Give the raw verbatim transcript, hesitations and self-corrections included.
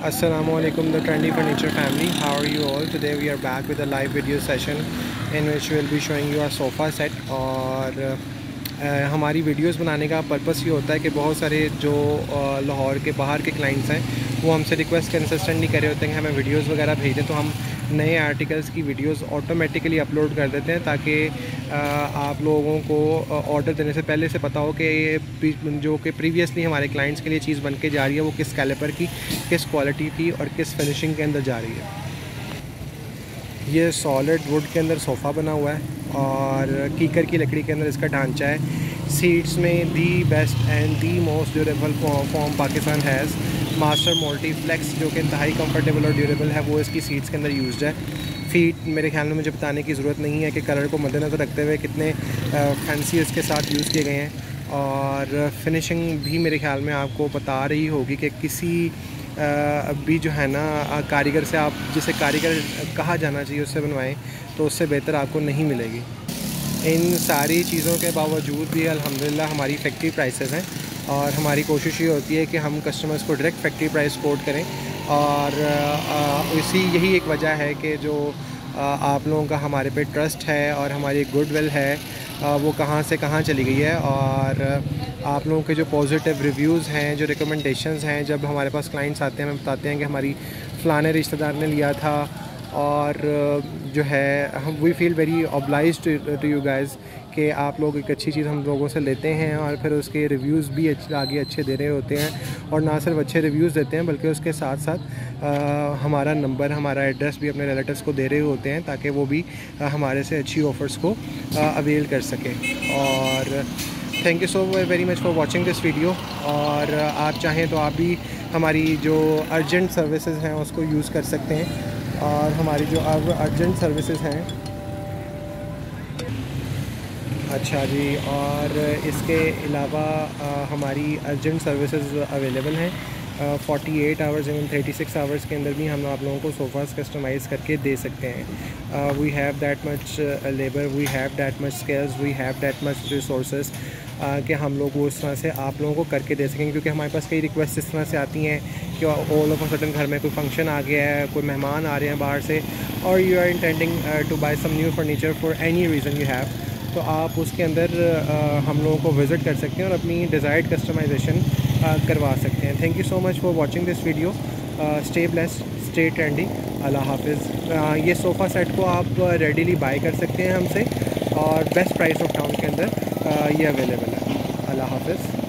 Assalamualaikum, the Trendy Furniture family. How are you all? Today we are back with a live video session in which we will be showing you a sofa set. और uh, हमारी videos बनाने का purpose ये होता है कि बहुत सारे जो uh, लाहौर के बाहर के क्लाइंट्स हैं वो हमसे रिक्वेस्ट कंसिस्टेंटली कर रहे होते हैं कि हमें वीडियोस वगैरह भेजें, तो हम नए आर्टिकल्स की वीडियोस ऑटोमेटिकली अपलोड कर देते हैं ताकि आप लोगों को ऑर्डर देने से पहले से पता हो कि ये जो कि प्रीवियसली हमारे क्लाइंट्स के लिए चीज़ बन के जा रही है वो किस कैलिपर की, किस क्वालिटी की और किस फिनिशिंग के अंदर जा रही है। ये सॉलिड वुड के अंदर सोफ़ा बना हुआ है और कीकर की लकड़ी के अंदर इसका ढांचा है। सीट्स में the best and the most durable form Pakistan has Master Molty Flex, जो कि इंतहाई कंफर्टेबल और ड्यूरेबल है, वो इसकी सीट्स के अंदर यूज्ड है। फीट मेरे ख्याल में मुझे बताने की ज़रूरत नहीं है कि कलर को मद्देनज़र रखते हुए कितने फैंसी इसके साथ यूज़ किए गए हैं, और फिनिशिंग भी मेरे ख्याल में आपको बता रही होगी कि किसी भी जो है ना कारीगर से, आप जिसे कारीगर कहा जाना चाहिए उससे बनवाएं तो उससे बेहतर आपको नहीं मिलेगी। इन सारी चीज़ों के बावजूद भी अल्हम्दुलिल्लाह हमारी फैक्ट्री प्राइसेस हैं और हमारी कोशिश ये होती है कि हम कस्टमर्स को डायरेक्ट फैक्ट्री प्राइस कोट करें, और इसी यही एक वजह है कि जो आप लोगों का हमारे पे ट्रस्ट है और हमारी गुडविल है वो कहाँ से कहाँ चली गई है। और आप लोगों के जो पॉजिटिव रिव्यूज़ हैं, जो रिकमेंडेशंस हैं, जब हमारे पास क्लाइंट्स आते हैं हमें बताते हैं कि हमारी फ़लाने रिश्तेदार ने लिया था, और जो है हम we feel very obliged to you guys कि आप लोग एक अच्छी चीज़ हम लोगों से लेते हैं और फिर उसके रिव्यूज़ भी आगे अच्छे दे रहे होते हैं, और ना सिर्फ अच्छे रिव्यूज़ देते हैं बल्कि उसके साथ साथ आ, हमारा नंबर, हमारा एड्रेस भी अपने रिलेटिव्स को दे रहे होते हैं ताकि वो भी आ, हमारे से अच्छी ऑफ़र्स को अवेल कर सकें। और thank you so very much for watching this video. और आप चाहें तो आप भी हमारी जो अर्जेंट सर्विसेज हैं उसको यूज़ कर सकते हैं, और हमारी जो अर्जेंट सर्विसेज हैं, अच्छा जी, और इसके अलावा हमारी अर्जेंट सर्विसेज अवेलेबल हैं फोर्टी एट आवर्स एवं थर्टी सिक्स आवर्स के अंदर भी हम आप लोगों को सोफ़ास कस्टमाइज़ करके दे सकते हैं। We have that much labour, we have that much skills, we have that much resources कि हम लोग वो इस तरह से आप लोगों को करके दे सकेंगे, क्योंकि हमारे पास कई रिक्वेस्ट इस तरह से आती हैं कि ऑल ऑफ अ सडन घर में कोई फंक्शन आ गया है, कोई मेहमान आ रहे हैं बाहर से, और you are intending to buy some new furniture for any reason you have, तो आप उसके अंदर uh, हम लोगों को विज़िट कर सकते हैं और अपनी डिज़ायर्ड कस्टमाइजेशन uh, करवा सकते हैं। Thank you so much for watching this video. Stay blessed, stay trendy, अल्लाह हाफिज़। uh, ये सोफ़ा सेट को आप रेडीली बाय कर सकते हैं हमसे, और बेस्ट प्राइस ऑफ टाउन के अंदर uh, ये अवेलेबल है। अल्लाह हाफिज़।